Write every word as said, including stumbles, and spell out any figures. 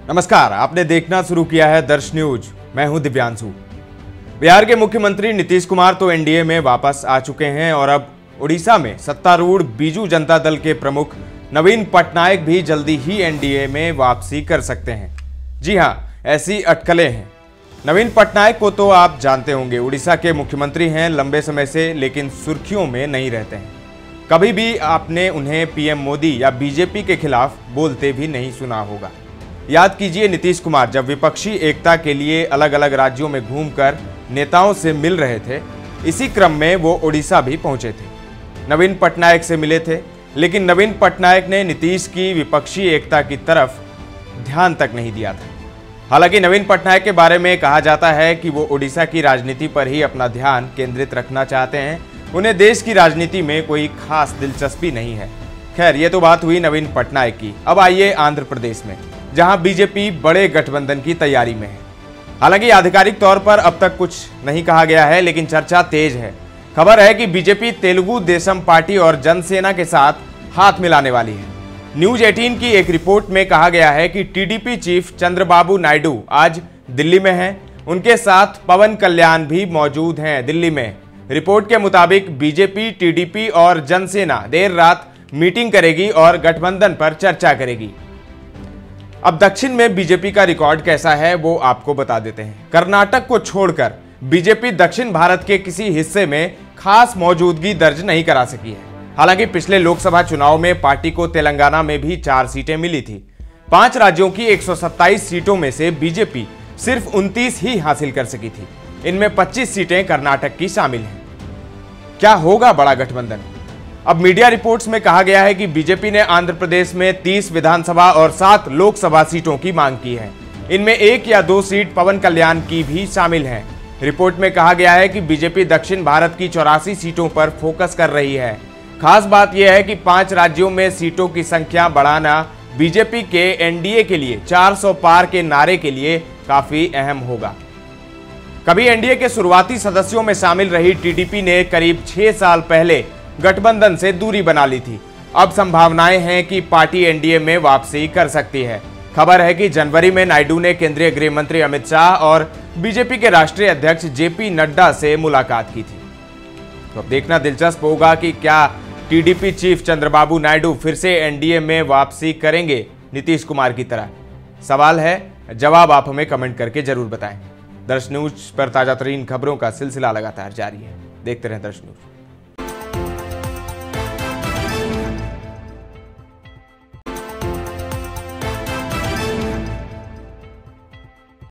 नमस्कार, आपने देखना शुरू किया है दर्श न्यूज। मैं हूं दिव्यांशु। बिहार के मुख्यमंत्री नीतीश कुमार तो एनडीए में वापस आ चुके हैं और अब उड़ीसा में सत्तारूढ़ बीजू जनता दल के प्रमुख नवीन पटनायक भी जल्दी ही एनडीए में वापसी कर सकते हैं। जी हां, ऐसी अटकलें हैं। नवीन पटनायक को तो आप जानते होंगे, उड़ीसा के मुख्यमंत्री हैं लंबे समय से, लेकिन सुर्खियों में नहीं रहते हैं। कभी भी आपने उन्हें पीएम मोदी या बीजेपी के खिलाफ बोलते भी नहीं सुना होगा। याद कीजिए, नीतीश कुमार जब विपक्षी एकता के लिए अलग अलग राज्यों में घूमकर नेताओं से मिल रहे थे, इसी क्रम में वो ओडिशा भी पहुंचे थे। नवीन पटनायक से मिले थे, लेकिन नवीन पटनायक ने नीतीश की विपक्षी एकता की तरफ ध्यान तक नहीं दिया था। हालांकि नवीन पटनायक के बारे में कहा जाता है कि वो ओडिशा की राजनीति पर ही अपना ध्यान केंद्रित रखना चाहते हैं। उन्हें देश की राजनीति में कोई खास दिलचस्पी नहीं है। खैर, ये तो बात हुई नवीन पटनायक की। अब आइए आंध्र प्रदेश में, जहां बीजेपी बड़े गठबंधन की तैयारी में है। हालांकि आधिकारिक तौर पर अब तक कुछ नहीं कहा गया है, लेकिन चर्चा तेज है। खबर है कि बीजेपी तेलुगु देशम पार्टी और जनसेना के साथ हाथ मिलाने वाली है। न्यूज अठारह की एक रिपोर्ट में कहा गया है कि टीडीपी चीफ चंद्रबाबू नायडू आज दिल्ली में हैं। उनके साथ पवन कल्याण भी मौजूद हैं दिल्ली में। रिपोर्ट के मुताबिक बीजेपी, टीडीपी और जनसेना देर रात मीटिंग करेगी और गठबंधन पर चर्चा करेगी। अब दक्षिण में बीजेपी का रिकॉर्ड कैसा है वो आपको बता देते हैं। कर्नाटक को छोड़कर बीजेपी दक्षिण भारत के किसी हिस्से में खास मौजूदगी दर्ज नहीं करा सकी है। हालांकि पिछले लोकसभा चुनाव में पार्टी को तेलंगाना में भी चार सीटें मिली थी। पांच राज्यों की एक सौ सत्ताईस सीटों में से बीजेपी सिर्फ उनतीस ही हासिल कर सकी थी। इनमें पच्चीस सीटें कर्नाटक की शामिल हैं। क्या होगा बड़ा गठबंधन? अब मीडिया रिपोर्ट्स में कहा गया है कि बीजेपी ने आंध्र प्रदेश में तीस विधानसभा और सात लोकसभा सीटों की मांग की है। इनमें एक या दो सीट पवन कल्याण की भी शामिल हैं। रिपोर्ट में कहा गया है कि बीजेपी दक्षिण भारत की चौरासी सीटों पर फोकस कर रही है। खास बात यह है कि पांच राज्यों में सीटों की संख्या बढ़ाना बीजेपी के एनडीए के लिए चार सौ पार के नारे के लिए काफी अहम होगा। कभी एनडीए के शुरुआती सदस्यों में शामिल रही टीडीपी ने करीब छह साल पहले गठबंधन से दूरी बना ली थी। अब संभावनाएं हैं कि पार्टी एनडीए में वापसी कर सकती है। खबर है कि जनवरी में नायडू ने केंद्रीय गृह मंत्री अमित शाह और बीजेपी के राष्ट्रीय अध्यक्ष जेपी नड्डा से मुलाकात की थी। तो अब देखना दिलचस्प होगा कि क्या टीडीपी चीफ चंद्रबाबू नायडू फिर से एनडीए में वापसी करेंगे नीतीश कुमार की तरह। सवाल है, जवाब आप हमें कमेंट करके जरूर बताएं। दर्श न्यूज पर ताजा तरीन खबरों का सिलसिला लगातार जारी है। देखते रहें दर्श न्यूज।